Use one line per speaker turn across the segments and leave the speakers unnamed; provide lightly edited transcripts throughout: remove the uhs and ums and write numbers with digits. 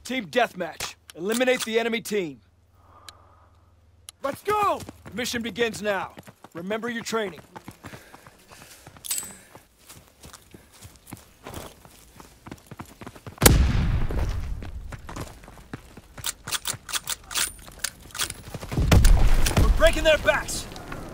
Team deathmatch. Eliminate the enemy team. Let's go! Mission begins now. Remember your training. We're breaking their backs!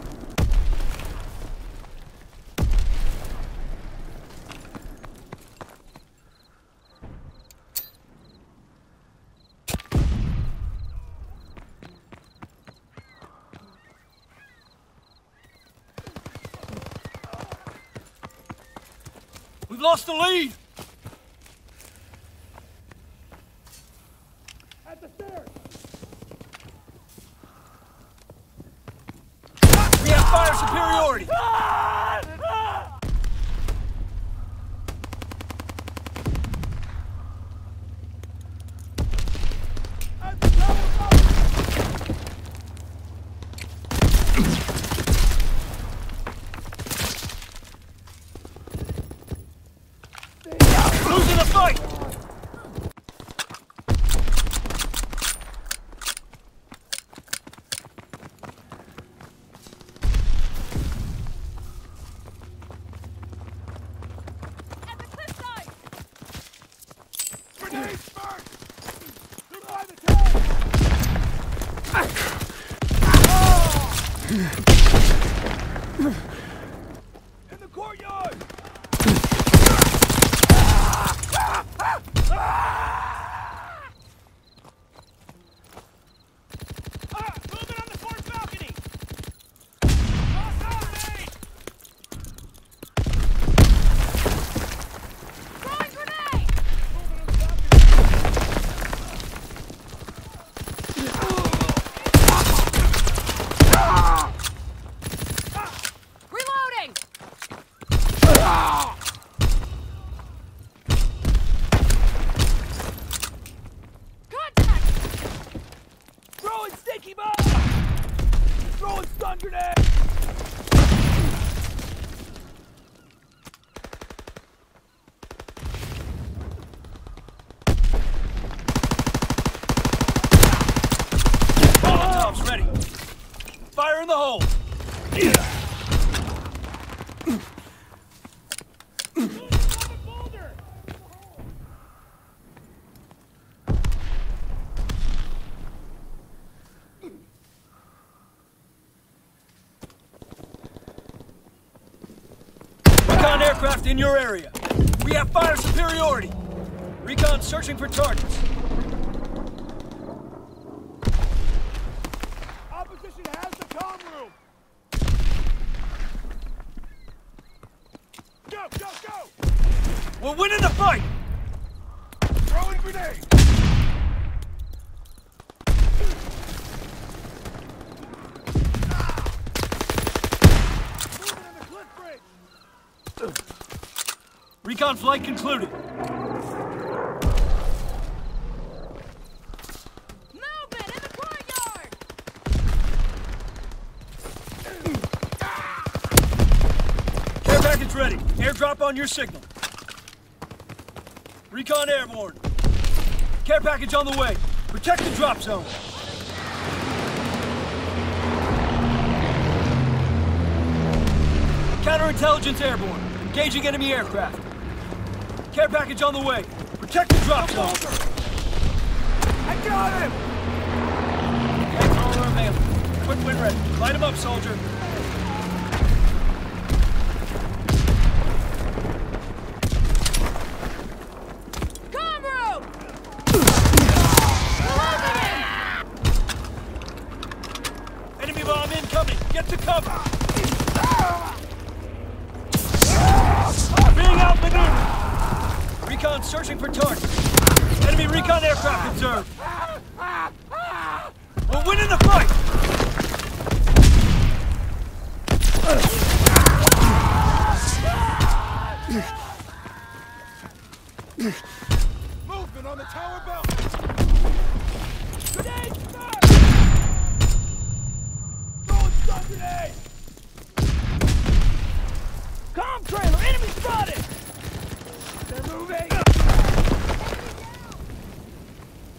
We've lost the lead! At the stairs! We have fire superiority! Losing the fight!
At the cliffside!
Grenades first! They're by the tank! In the courtyard! Moving on the fourth balcony!
Throwing grenade! Reloading! Contact!
Throwing sticky bomb! Throwing stun grenade!
Molotovs ready. Fire in the hole. Recon aircraft in your area. We have fire superiority. Recon searching for targets.
Opposition has the comm room! Go, go, go!
We're winning the fight!
Throwing grenade! Moving in the cliff bridge!
Recon flight concluded.
Movement in the courtyard!
Care package ready. Airdrop on your signal. Recon airborne. Care package on the way. Protect the drop zone. Counterintelligence airborne. Engaging enemy aircraft. Care package on the way. Protect the drop zone.
I got him!
Controller available. Quick win ready. Light him up, soldier.
Comm room!
Enemy bomb incoming. Get to cover. Being outmaneuvered. Recon searching for targets. Enemy recon aircraft observed. We're winning the fight.
Movement on the tower belt! Grenade! Throwing stun grenade! Comm trailer! Enemy spotted! They're moving!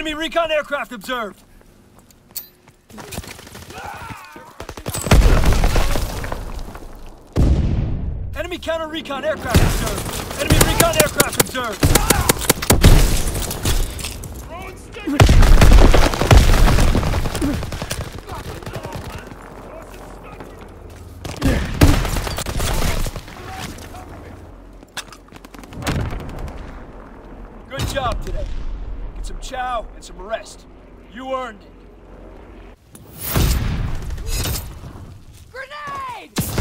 Enemy recon aircraft observed! Enemy counter-recon aircraft observed! Enemy recon aircraft observed! Good job today. Get some chow and some rest. You earned it.
Grenade!